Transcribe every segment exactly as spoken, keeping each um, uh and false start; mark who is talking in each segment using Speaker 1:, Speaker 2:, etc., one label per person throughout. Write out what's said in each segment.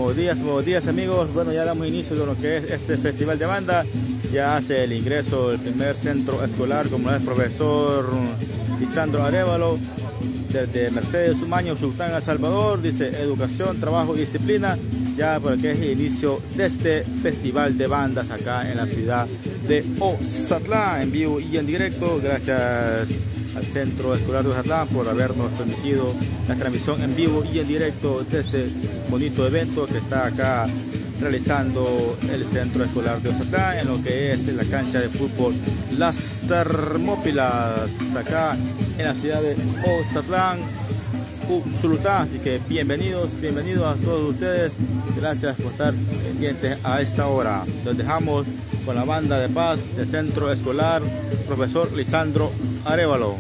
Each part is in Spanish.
Speaker 1: buenos días, buenos días amigos. Bueno, ya damos inicio de lo que es este festival de banda. Ya hace el ingreso el primer centro escolar, como es profesor Lisandro Arévalo, desde Mercedes Sumaño, Sultán El Salvador. Dice educación, trabajo y disciplina, ya porque es el inicio de este festival de bandas acá en la ciudad de Ozatlán, en vivo y en directo. Gracias al Centro Escolar de Ozatlán por habernos permitido la transmisión en vivo y en directo de este bonito evento que está acá realizando el Centro Escolar de Ozatlán en lo que es la cancha de fútbol Las Termópilas, acá en la ciudad de Ozatlán, Usulután. Así que bienvenidos, bienvenidos a todos ustedes. Gracias por estar pendientes a esta hora. Los dejamos con la banda de paz del Centro Escolar Profesor Lisandro Arévalo.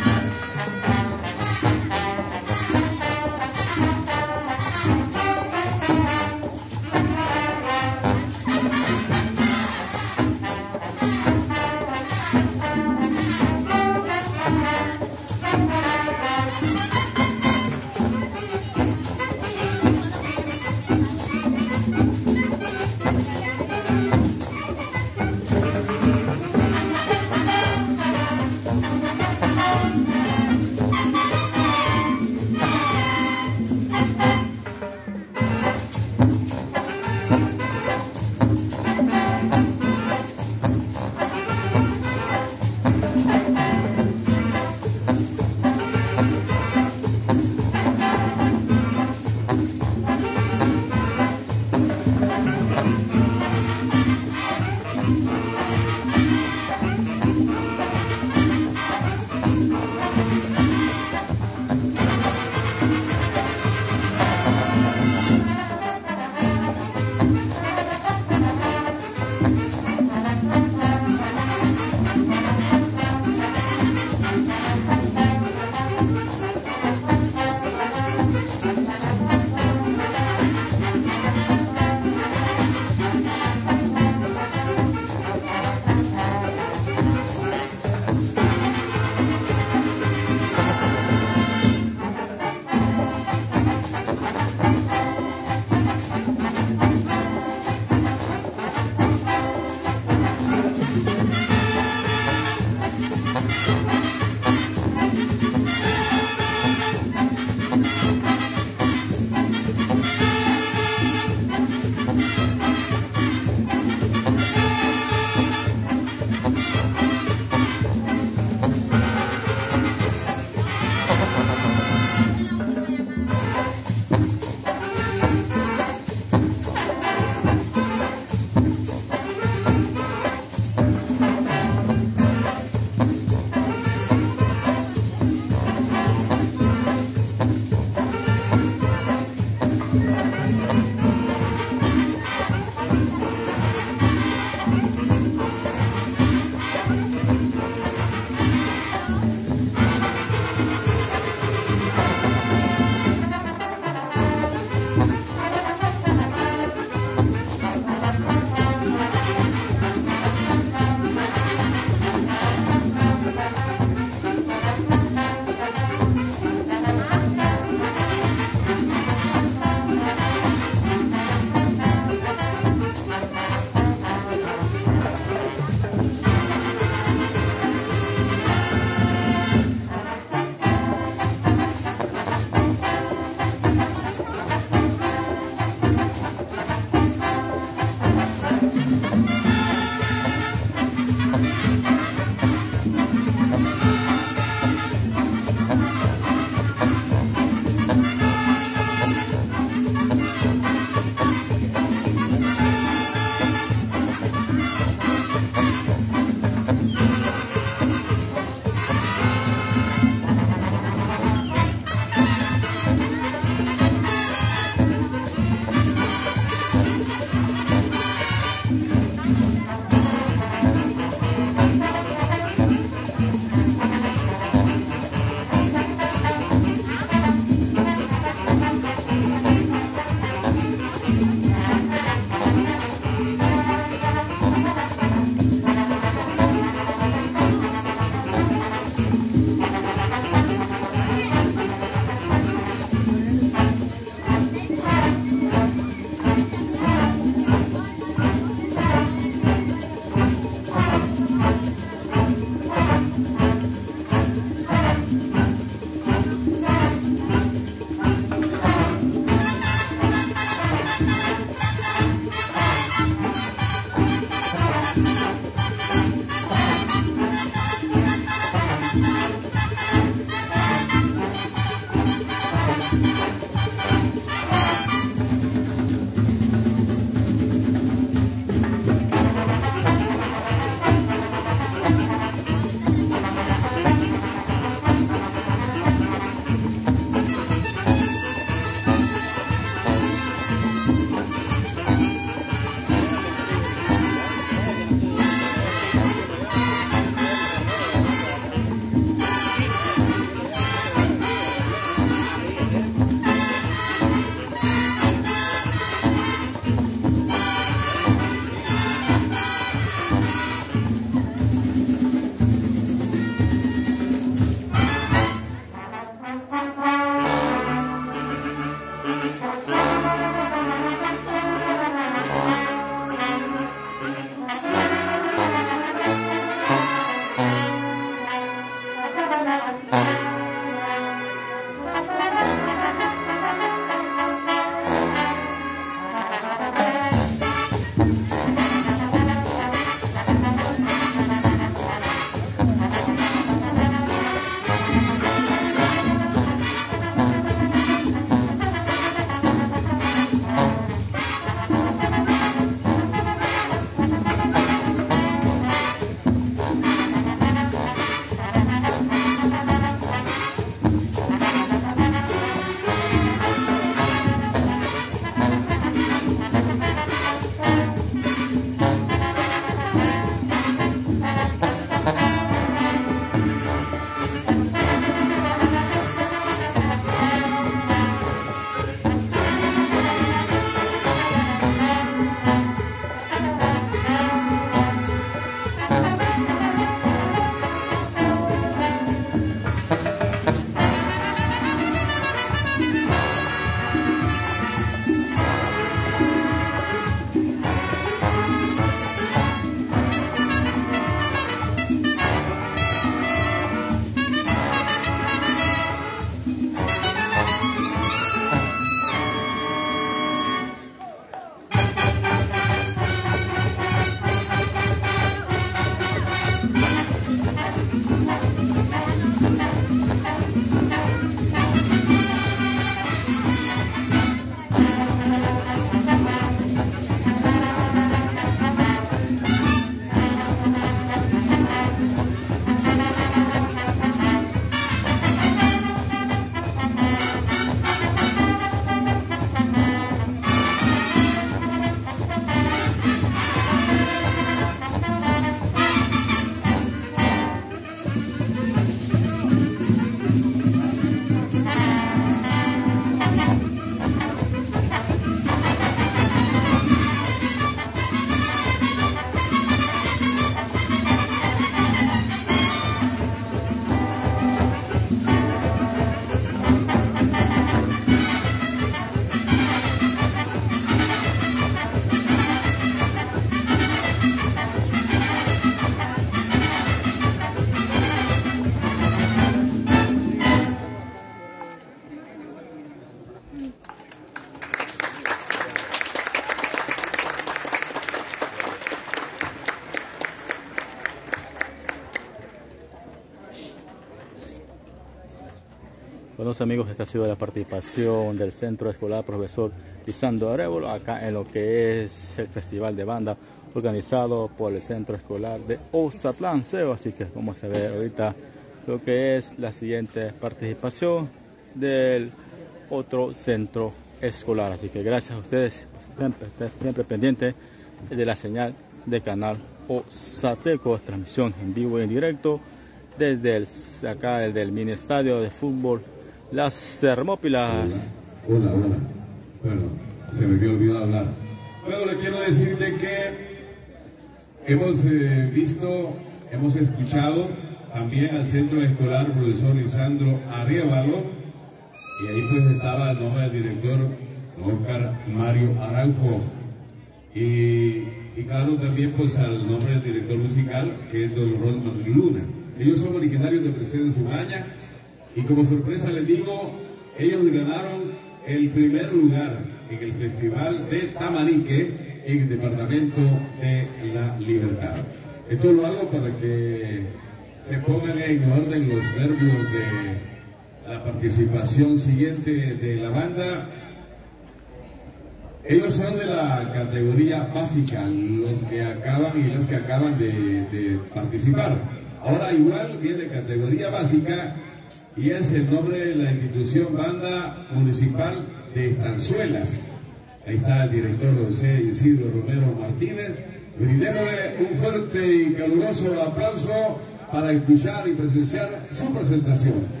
Speaker 1: Bueno, amigos, esta ha sido la participación del Centro Escolar Profesor Lisandro Arévalo acá en lo que es el Festival de Banda organizado por el Centro Escolar de Ozatlán, Seo. Así que vamos a ver ahorita lo que es la siguiente participación del otro centro escolar. Así que gracias a ustedes, siempre, siempre pendientes de la señal de Canal Ozateco, transmisión en vivo y en directo desde el, acá desde el mini estadio de fútbol Las Termópilas.
Speaker 2: Hola, hola, hola. Bueno, se me había olvidado hablar. Bueno, le quiero decir de que hemos eh, visto, hemos escuchado también al Centro Escolar Profesor Lisandro Arévalo, y ahí pues estaba el nombre del director Oscar Mario Aranjo, y, y claro también pues al nombre del director musical, que es don Ronald Luna. Ellos son originarios de Mercedes Umaña, y como sorpresa les digo, ellos ganaron el primer lugar en el Festival de Tamarique en el Departamento de la Libertad. Esto lo hago para que se pongan en orden los nervios de la participación siguiente de la banda. Ellos son de la categoría básica, los que acaban y las que acaban de, de participar. Ahora igual viene categoría básica y es el nombre de la institución Banda Municipal de Estanzuelas. Ahí está el director José Isidro Romero Martínez. Brindémosle un fuerte y caluroso aplauso para escuchar y presenciar su presentación.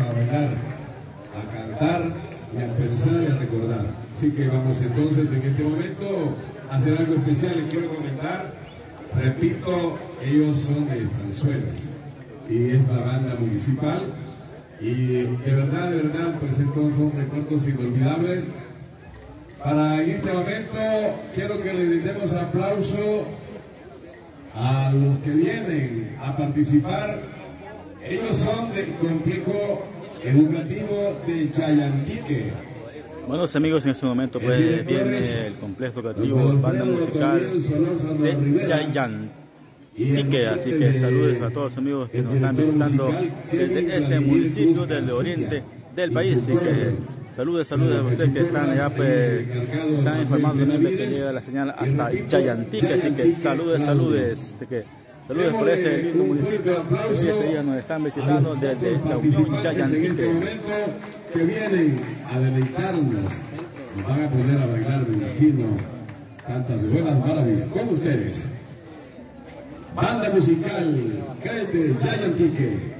Speaker 2: a bailar, a cantar y a pensar y a recordar. Así que vamos entonces en este momento a hacer algo especial. Les quiero comentar, repito, ellos son de Estanzuelas y es la banda municipal. Y de verdad, de verdad, pues estos son recuerdos inolvidables. Para en este momento quiero que le brindemos aplauso a los que vienen a participar. Ellos son del complejo educativo de Chayantique.
Speaker 1: Bueno, amigos, en este momento pues viene el complejo educativo banda musical de Chayantique, así que saludos a todos los amigos que nos están visitando desde este municipio del oriente del país. Así que saludos, saludos a ustedes que están allá, pues están informando también que llega la señal hasta Chayantique, así que saludos, saludos, así que saludos por ese lindo municipio que este día nos están visitando desde la Unión Chayantique.
Speaker 2: Que vienen a deleitarnos, nos van a poner a bailar, me imagino, tantas de buenas maravillas. Con ustedes, banda musical Crete Chayantique.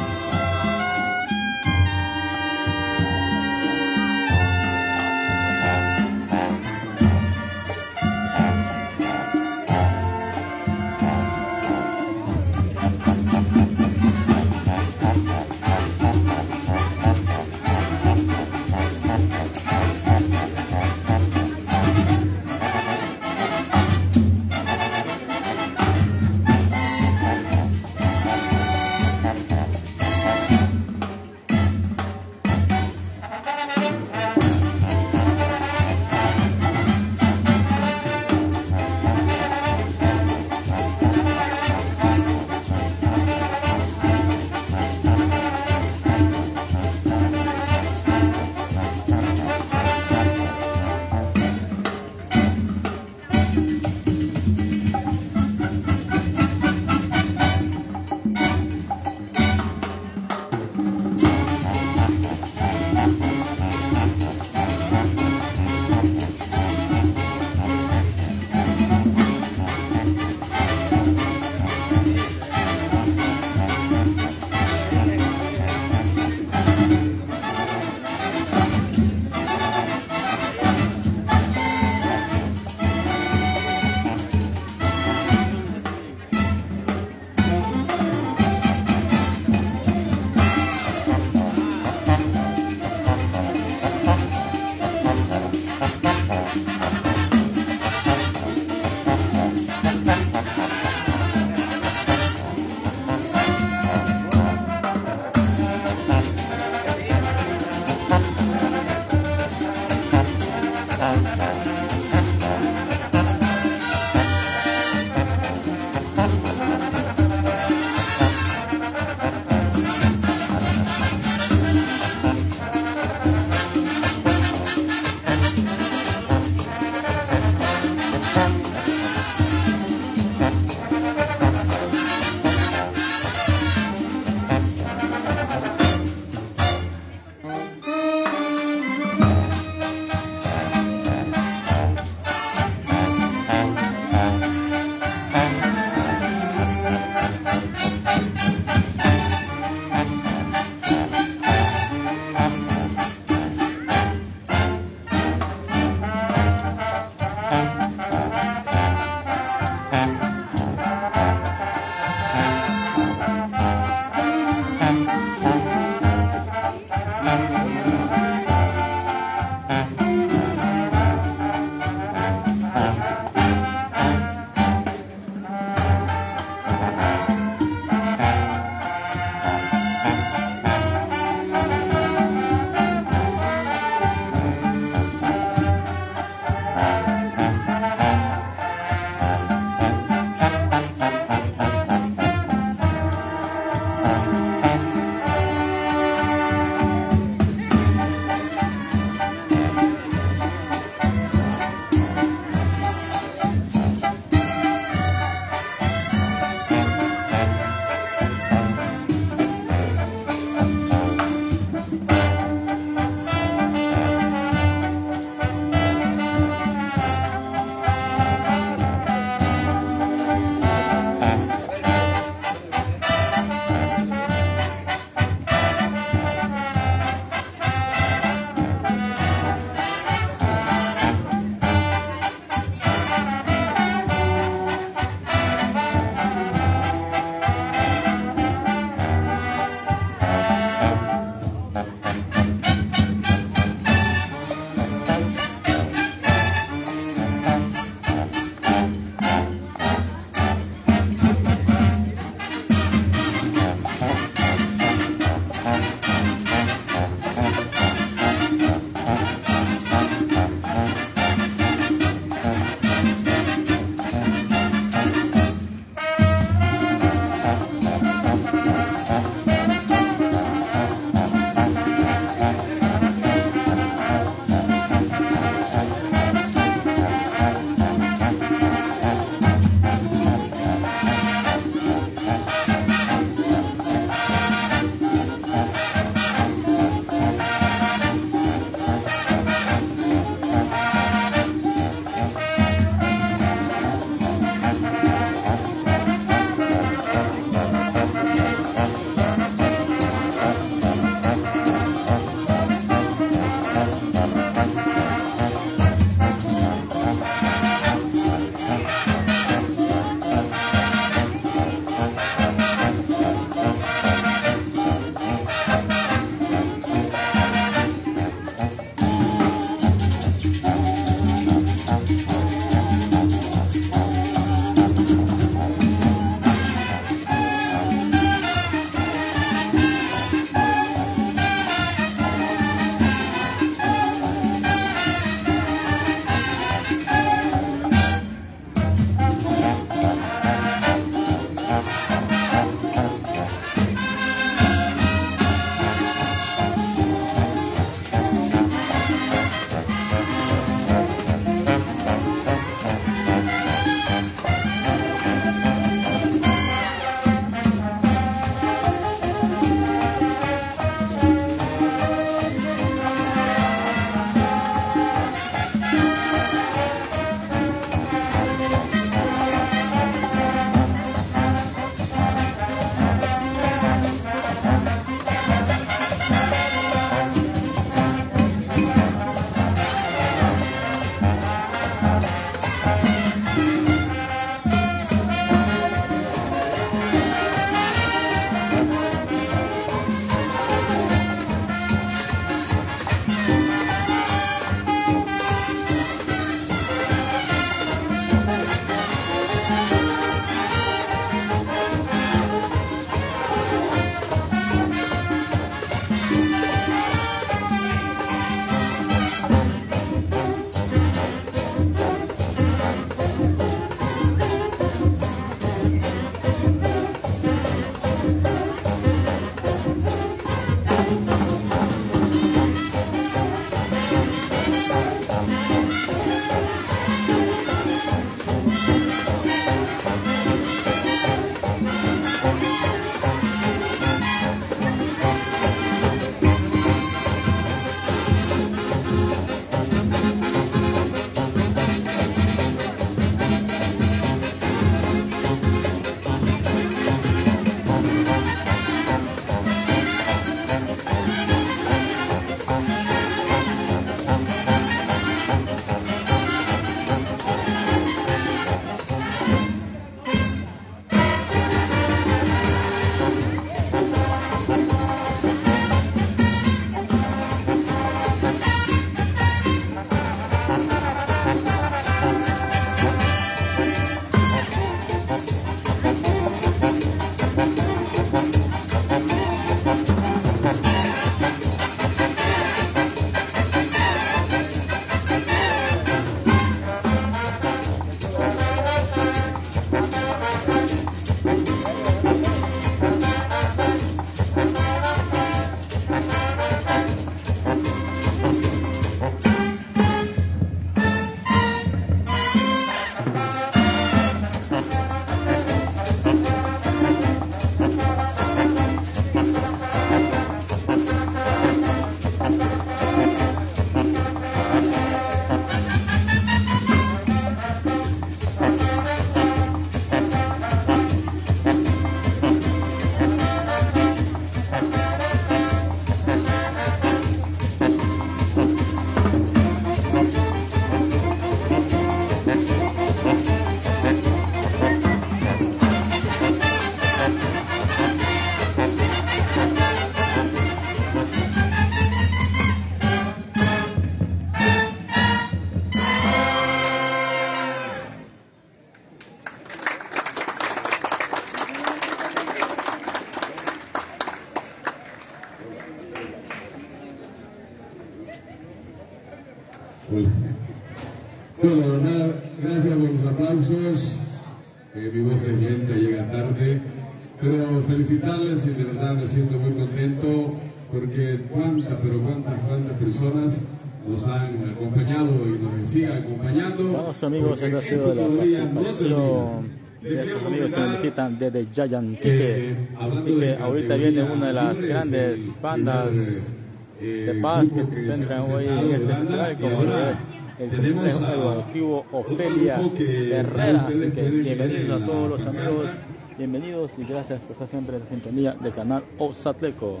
Speaker 2: con los aplausos. Eh, mi voz es lenta, llega tarde, pero felicitarles y de verdad me siento muy contento porque cuántas, pero cuántas, cuántas personas nos han acompañado y nos siguen acompañando.
Speaker 1: Vamos amigos, esa ha sido la participación de estos amigos que nos visitan desde Yayantique. Así que ahorita viene una de las grandes bandas de paz que tendrán hoy en este festival, como es el complejo educativo Ofelia Herrera. Así que bienvenidos a todos los amigos, bienvenidos y gracias por estar siempre en la sintonía del canal Ozatleco.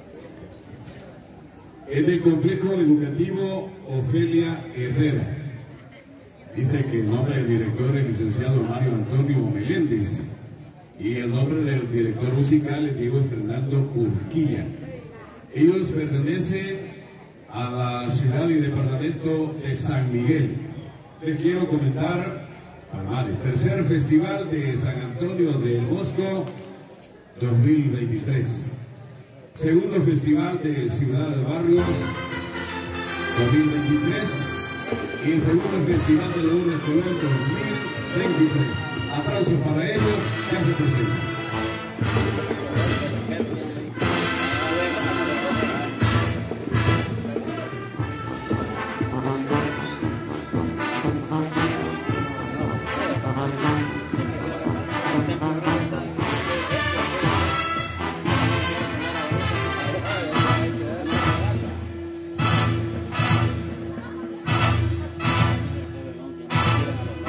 Speaker 2: Es del complejo educativo Ofelia Herrera. Dice que el nombre del director es el licenciado Mario Antonio Meléndez y el nombre del director musical es Diego Fernando Urquilla. Ellos pertenecen a la ciudad y departamento de San Miguel. Les quiero comentar, Palmares, tercer festival de San Antonio del Bosco dos mil veintitrés. Segundo festival de Ciudad de Barrios dos mil veintitrés y el segundo festival de la Urbe Colón dos mil veintitrés. Aplausos para ellos, ya se presentan.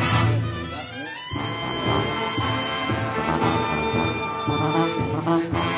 Speaker 3: Uh-huh.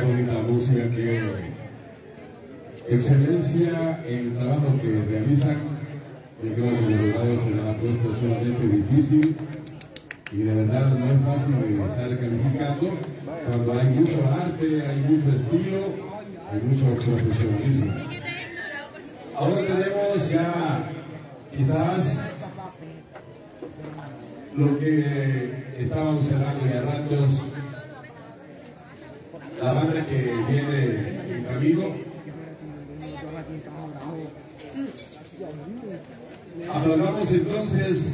Speaker 2: bonita la música, qué excelencia en el trabajo que realizan. Yo creo que los resultados se les ha puesto sumamente difícil y de verdad no es fácil estar calificando cuando hay mucho arte, hay mucho estilo, hay mucho profesionalismo. Ahora tenemos ya quizás lo que estábamos cerrando ya ratos, la banda que viene en camino. Aplaudamos entonces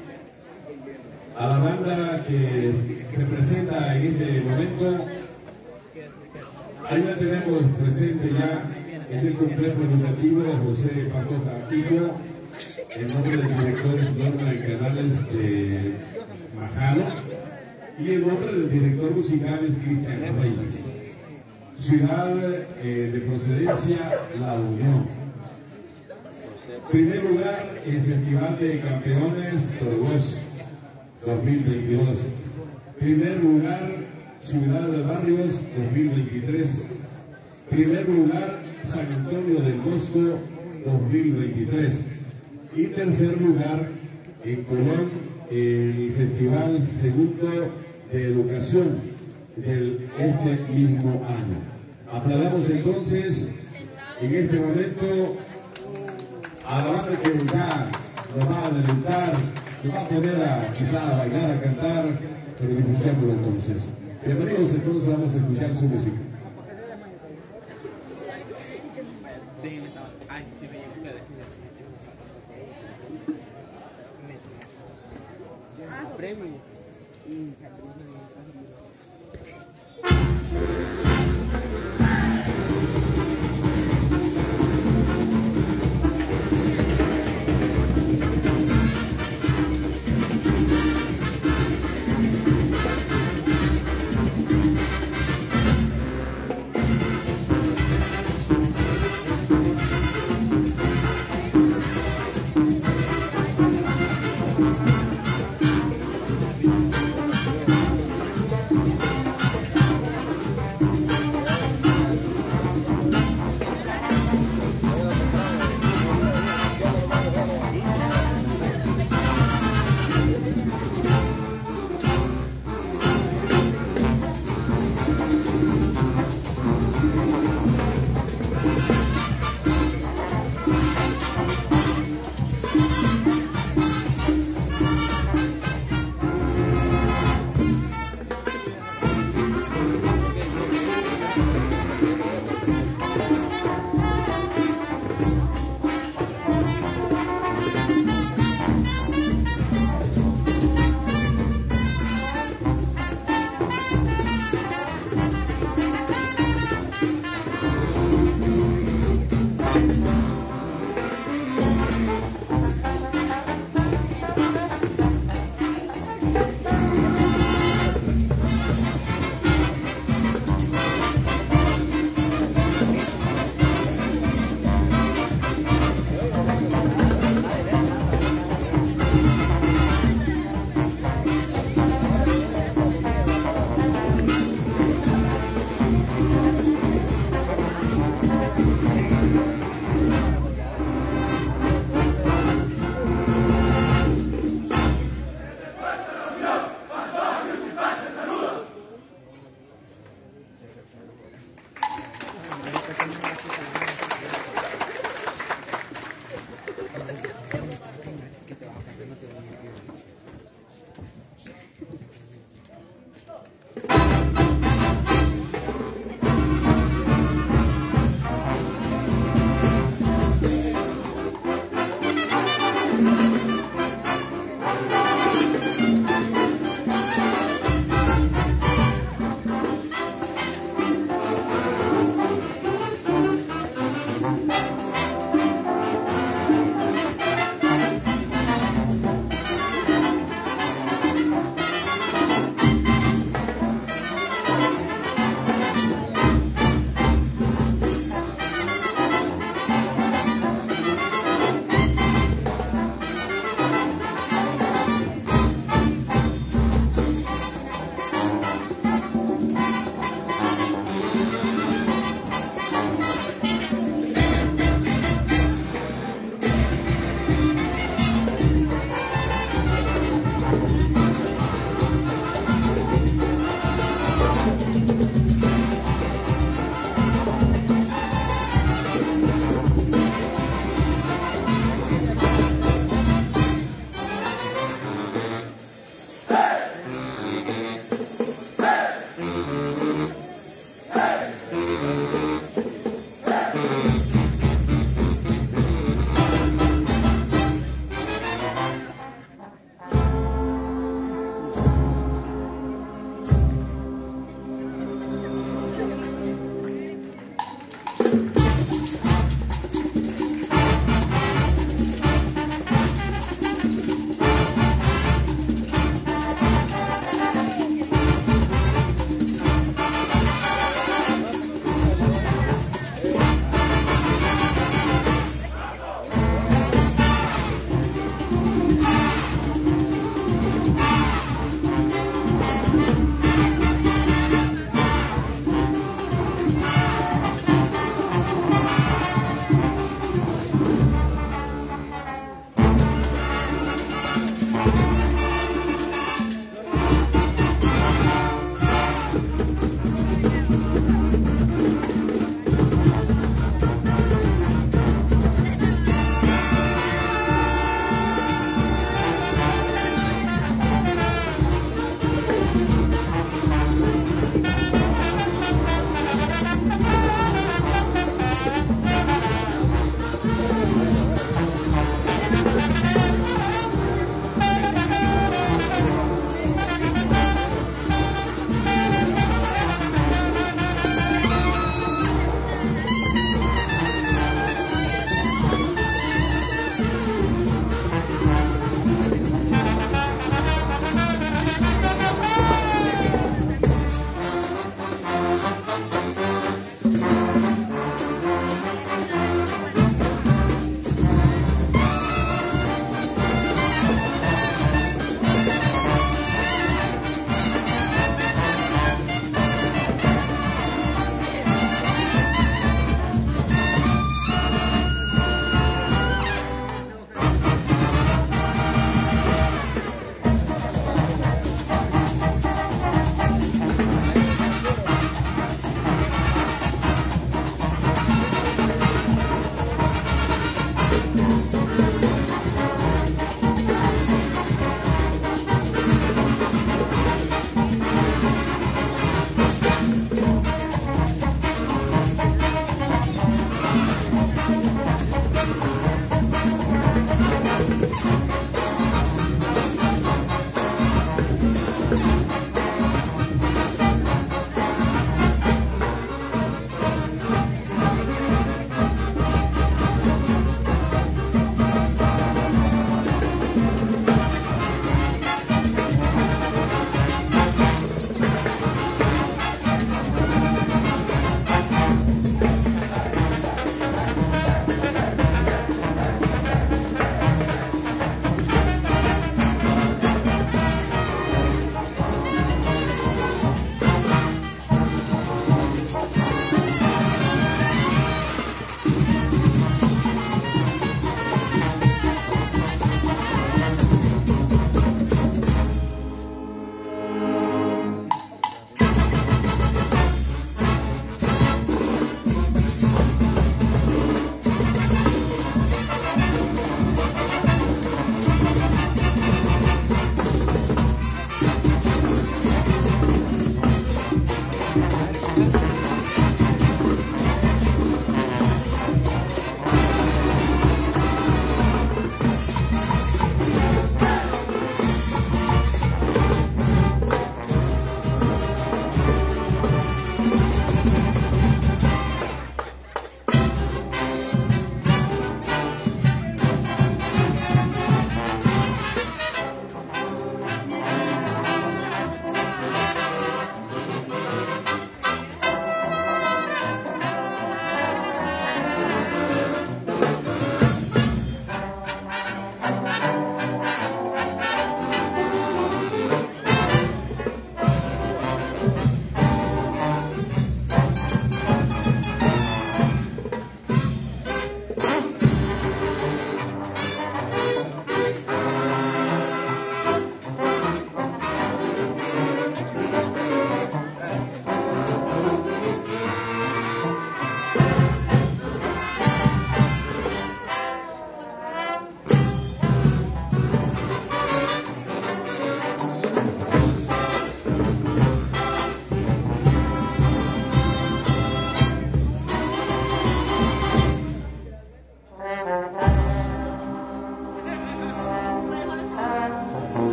Speaker 2: a la banda que se presenta en este momento. Ahí la tenemos presente ya en el complejo educativo José Pantoja Hijo, en nombre del director es Norma Canales de Majado y en nombre del director musical es Cristian Reyes. Ciudad eh, de procedencia, La Unión. Primer lugar, el Festival de Campeones Torgos dos mil veintidós. Primer lugar, Ciudad de Barrios dos mil veintitrés. Primer lugar, San Antonio del Bosco dos mil veintitrés. Y tercer lugar, en Colón, el Festival Segundo de Educación de este mismo año. Aplaudamos entonces en este momento a la banda que ya nos va a deleitar, nos va a poner a quizá a bailar, a cantar, pero disfrutémoslo entonces. Bienvenidos entonces, vamos a escuchar su música.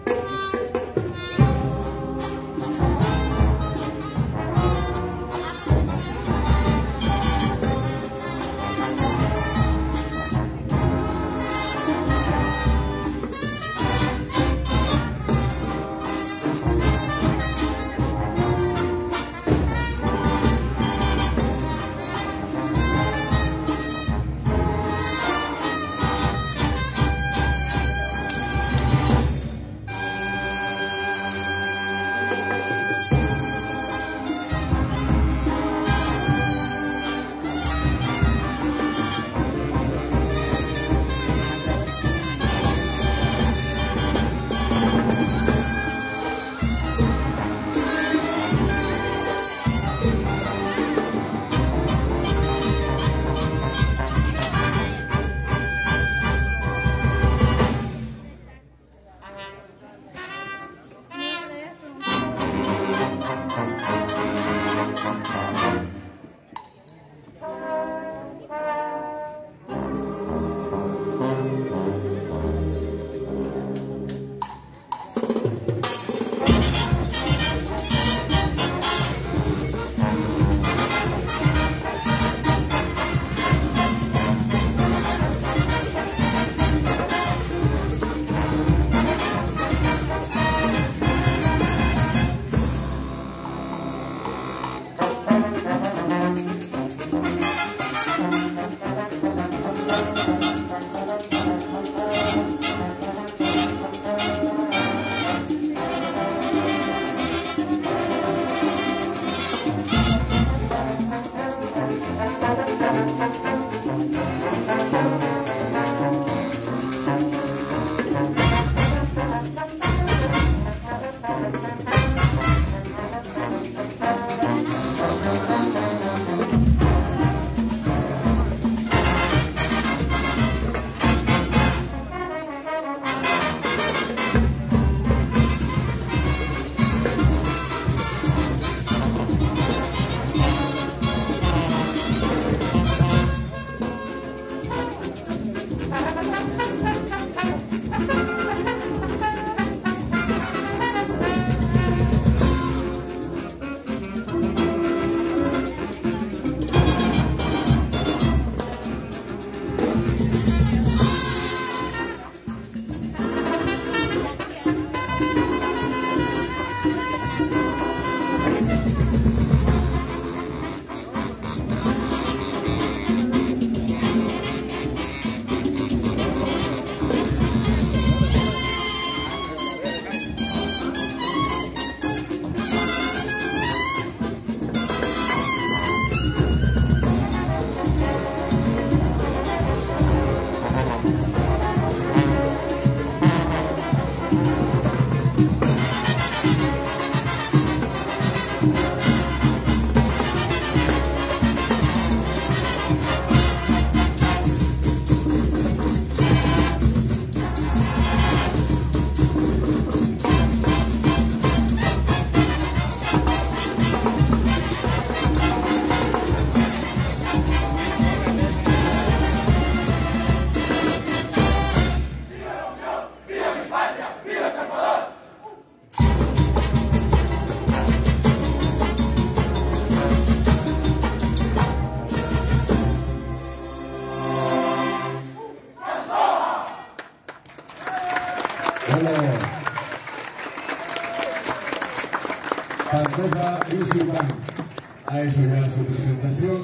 Speaker 2: Pantoja Music Band ha hecho ya su presentación.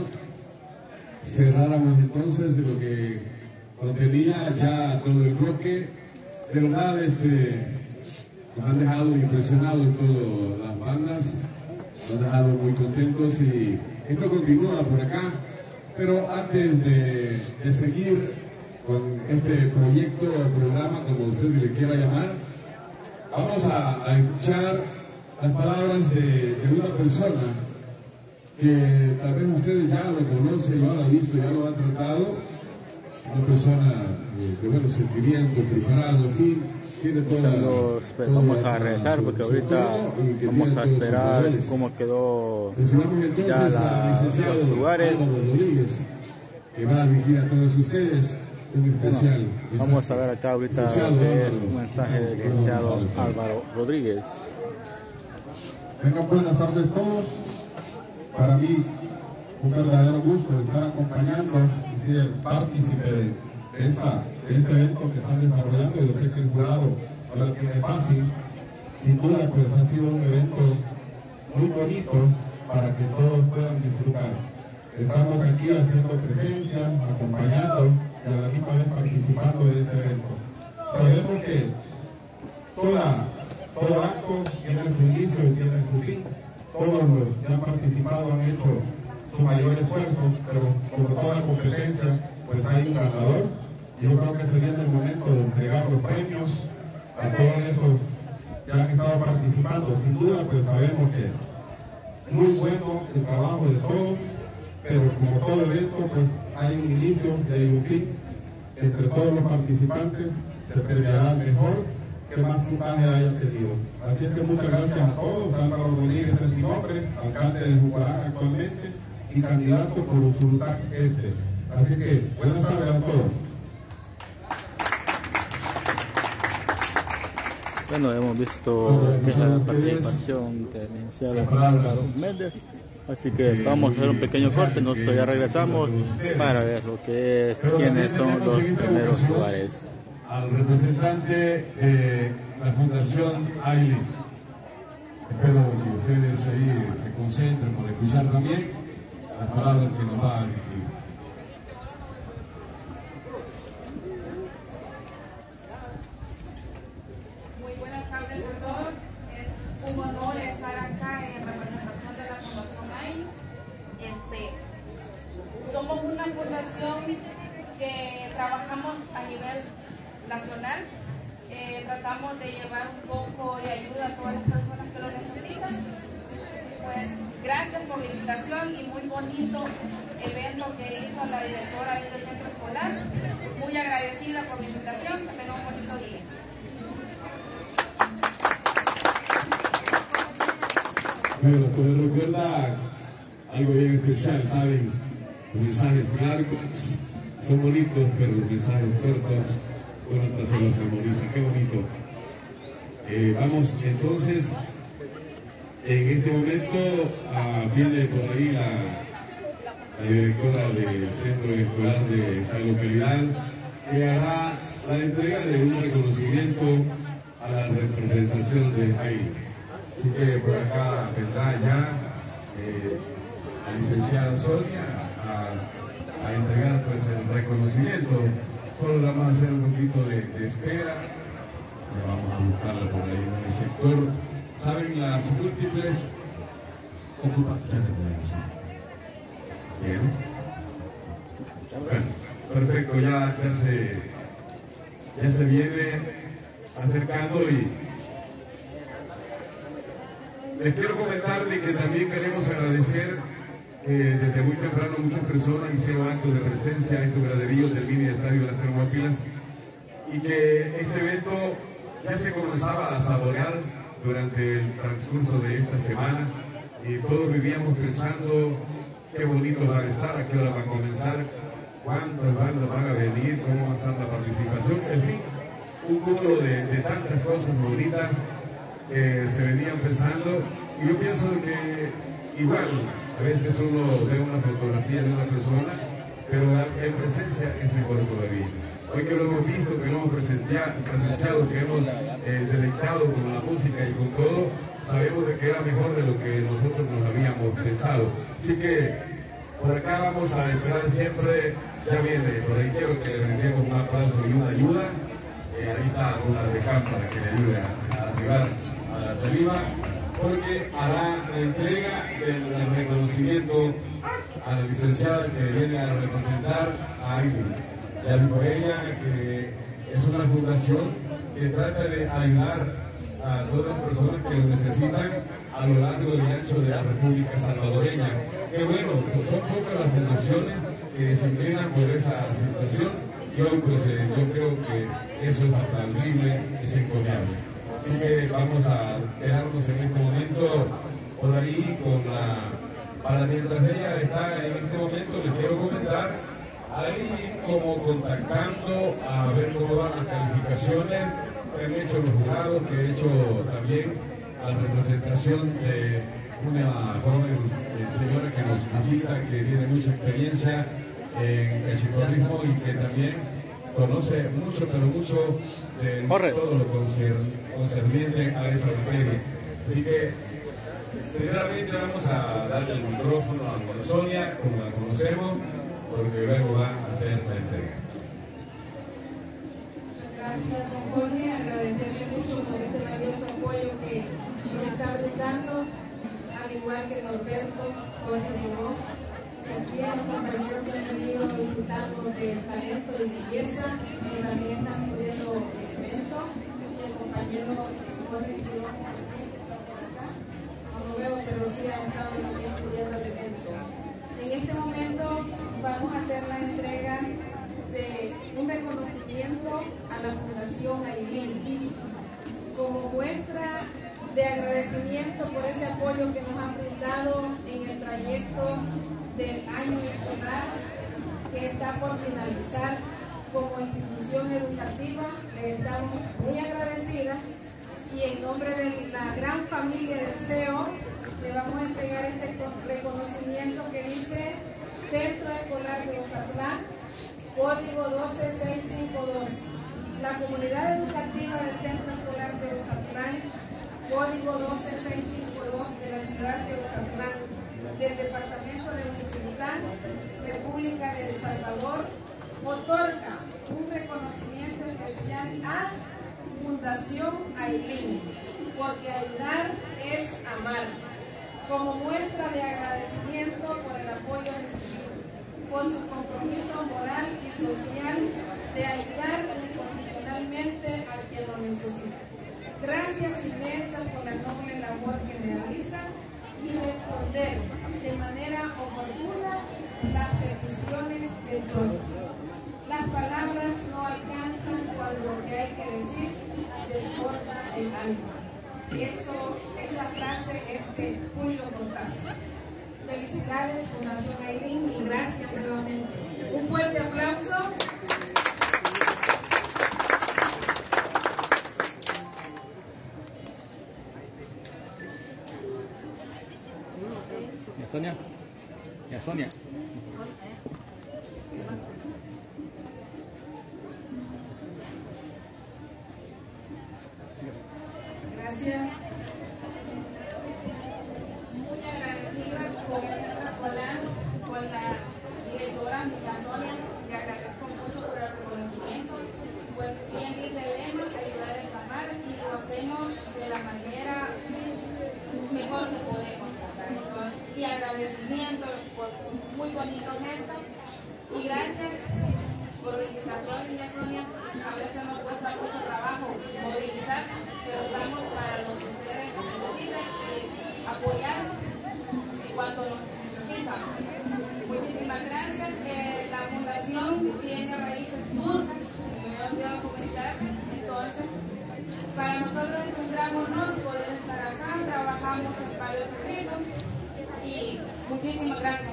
Speaker 2: Cerráramos entonces de lo que contenía ya todo el bloque. De verdad, este, nos han dejado impresionados todas las bandas, nos han dejado muy contentos y esto continúa por acá. Pero antes de, de seguir con este proyecto o programa, como usted le quiera llamar, vamos a, a escuchar las palabras de, de una persona que tal vez ustedes ya lo conocen, ya lo han visto, ya lo han tratado. Una persona de, de buenos sentimientos, preparado, en fin, tiene toda,
Speaker 1: los, pues,
Speaker 2: toda
Speaker 1: vamos
Speaker 2: la,
Speaker 1: a regresar
Speaker 2: su,
Speaker 1: porque
Speaker 2: su
Speaker 1: ahorita
Speaker 2: tono,
Speaker 1: vamos a esperar cómo quedó ya la, los lugares.
Speaker 2: Que va a dirigir a todos ustedes. un especial.
Speaker 1: Bueno, vamos a ver acá ahorita que es un mensaje del licenciado Álvaro Rodríguez.
Speaker 3: Vengan, buenas tardes todos. Para mí, un verdadero gusto estar acompañando y ser partícipe de, esta, de este evento que están desarrollando. Yo sé que el jurado no lo tiene fácil. Sin duda, pues ha sido un evento muy bonito para que todos puedan disfrutar. Estamos aquí haciendo presencia, acompañando y a la misma vez participando de este evento. Sabemos que toda, todo acto tiene su inicio y tiene su fin. Todos los que han participado han hecho su mayor esfuerzo, pero como toda competencia, pues hay un ganador. Y yo creo que se viene el momento de entregar los premios a todos esos que han estado participando. Sin duda, pues sabemos que muy bueno el trabajo de todos, pero como todo evento, pues hay un inicio y hay un fin. Entre todos los participantes se premiará al mejor que más puntaje haya tenido. Así es que muchas gracias a todos. Álvaro Rodríguez es mi nombre, alcalde de Jucuarán actualmente y candidato por Usulután Este. Así que buenas tardes a todos.
Speaker 1: Bueno, hemos visto que es la participación del licenciado Álvaro Méndez. Así que vamos a hacer un pequeño corte, nosotros ya regresamos para ver lo que es, quiénes son los primeros lugares.
Speaker 2: Al representante de la Fundación Ailey. Espero que ustedes ahí se concentren por escuchar también las palabras que nos va a dirigir.
Speaker 4: Muy buenas tardes a todos. Es un honor estar acá en representación de la Fundación Ailey. Este, somos una fundación que trabajamos a nivel nacional. Eh, tratamos de llevar un poco de ayuda a todas las personas que lo necesitan. Pues gracias por la invitación y muy bonito evento que hizo la directora de este centro escolar. Muy agradecida por la invitación. Que tengan un bonito día.
Speaker 2: Bueno, pues me recuerda algo bien especial, ¿saben? Los mensajes largos son bonitos, pero los mensajes cortos uno hasta se los memoriza. Qué bonito. Eh, vamos, entonces, en este momento uh, viene por ahí la, la directora del Centro Escolar de esta localidad, que hará la entrega de un reconocimiento a la representación de Ailey. Así que por acá vendrá ya eh, la licenciada Sonia a, a entregar pues el reconocimiento. Solo le vamos a hacer un poquito de, de espera. Ya vamos a buscarla por ahí en el sector. ¿Saben las múltiples ocupaciones? Bien. Bueno, perfecto, ya, ya, se, ya se viene acercando y les quiero comentar de que también queremos agradecer que desde muy temprano muchas personas hicieron actos de presencia en estos graderíos del mini estadio de las Termópilas y que este evento ya se comenzaba a saborear durante el transcurso de esta semana y todos vivíamos pensando qué bonitos van a estar, a qué hora van a comenzar, cuántas bandas van a venir, cómo va a estar la participación, en fin, un cúmulo de, de tantas cosas bonitas que se venían pensando y yo pienso que igual a veces uno ve una fotografía de una persona, pero en presencia es mejor todavía. Hoy que lo hemos visto, que lo hemos presenciado, que hemos eh, deleitado con la música y con todo, sabemos de que era mejor de lo que nosotros nos habíamos pensado. Así que por acá vamos a esperar siempre, ya viene, por ahí quiero que le brindemos un aplauso y una ayuda. Eh, ahí está una de para que le ayude a, a arribar a la tarima, porque hará la entrega del, del reconocimiento a la licenciada que viene a representar a Ailey. Ya dijo ella que es una fundación que trata de ayudar a todas las personas que lo necesitan a lo largo y ancho de la República Salvadoreña. Que bueno, pues son pocas las fundaciones que se inclinan por esa situación y hoy pues eh, yo creo que eso es aplaudible, es encomiable. Así que vamos a quedarnos en este momento por ahí con la... Para mientras ella está en este momento, les quiero comentar ahí como contactando a ver cómo van las calificaciones que han hecho los jurados, que he hecho también la representación de una joven eh, señora que nos visita, que tiene mucha experiencia en el ciclismo y que también conoce mucho, pero mucho de todo lo concerniente a esa materia. Así que, primeramente vamos a darle el micrófono a Sonia, como la conocemos, porque luego va a hacer la entrega.
Speaker 4: Gracias, don Jorge, agradecerle mucho por este valioso apoyo que nos está brindando, al igual que Norberto, Jorge Ribó, aquí a los compañeros que han venido visitando de talento y belleza, que también están cubriendo el evento, y el compañero Jorge Ribó también que está por acá, no lo veo, pero sí ha estado también cubriendo el evento. En este momento vamos a hacer la entrega de un reconocimiento a la Fundación Ailín como muestra de agradecimiento por ese apoyo que nos han brindado en el trayecto del año escolar que está por finalizar como institución educativa. Le estamos muy agradecidas y en nombre de la gran familia del C E O le vamos a entregar este reconocimiento que dice Centro Escolar de Ozatlán, código doce mil seiscientos cincuenta y dos. La comunidad educativa del Centro Escolar de Ozatlán, código doce mil seiscientos cincuenta y dos de la ciudad de Ozatlán, del departamento de Usulután, República de El Salvador, otorga un reconocimiento especial a Fundación Ailín, porque ayudar es amar, como muestra de agradecimiento por el apoyo recibido, por su compromiso moral y social de ayudar incondicionalmente a quien lo necesita. Gracias inmensas por la noble labor que realizan y responder de manera oportuna las peticiones del pueblo. Las palabras no alcanzan cuando lo que hay que decir desborda el alma. Y eso, esa frase es de Julio Cortázar. Felicidades, Fundación Ailín, y gracias nuevamente. Un fuerte aplauso.
Speaker 1: ¿Y a Sonia? ¿Y a Sonia?
Speaker 4: Gracias. Muy agradecida con el Centro Escolar, con la directora Mila Sonia, le agradezco mucho por el reconocimiento. Pues bien dice el lema, ayudar es amar, y lo hacemos de la manera mejor que podemos. Entonces, y agradecimiento por un muy bonito gesto, y gracias por la invitación, niña Sonia. A veces nos cuesta mucho trabajo movilizar, pero estamos para lo que ustedes necesitan y apoyarnos cuando nos necesitan. Muchísimas gracias. Eh, la fundación tiene raíces turcas, me he olvidado comentarles. Entonces, para nosotros es un gran honor poder estar acá. Trabajamos en varios proyectos y muchísimas gracias.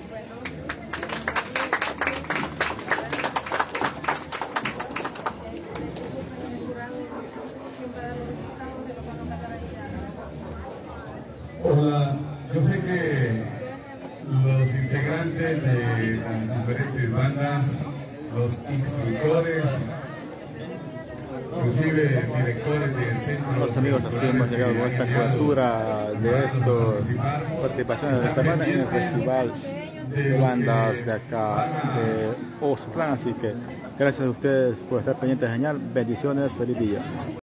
Speaker 2: Hola, yo sé que los integrantes de las diferentes bandas, los instructores, inclusive directores del centro.
Speaker 1: Los amigos, así hemos llegado con esta cobertura de estos participaciones de esta banda en el festival de bandas de acá de Ozatlán. Así que gracias a ustedes por estar pendientes de señal. Bendiciones, feliz día.